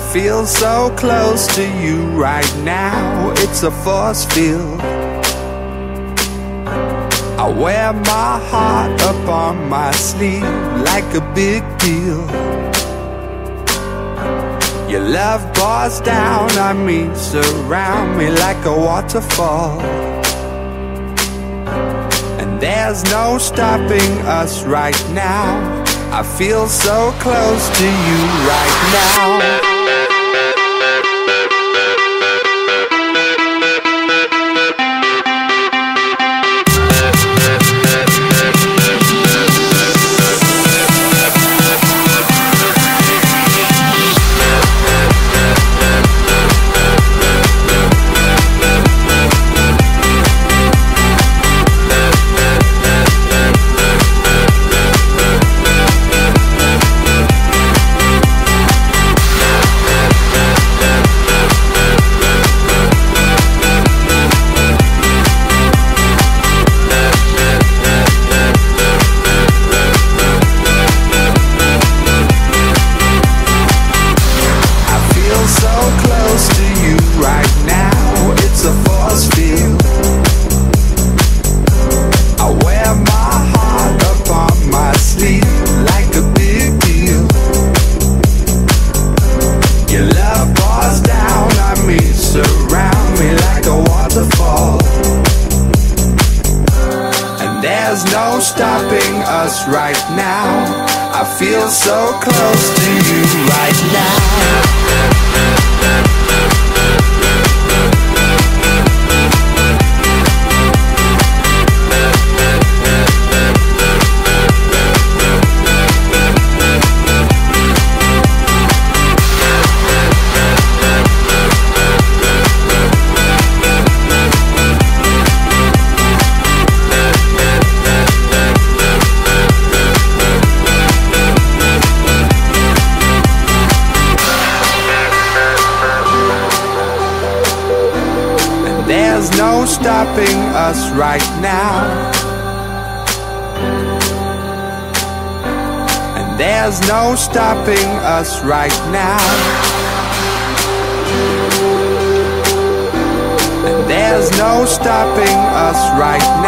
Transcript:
feel so close to you right now. It's a force field. I wear my heart up on my sleeve like a big deal. Your love pours down on me, surround me like a waterfall. And there's no stopping us right now. I feel so close to you right now. There's no stopping us right now. I feel so close to you right now. There's no stopping us right now. And there's no stopping us right now. And there's no stopping us right now.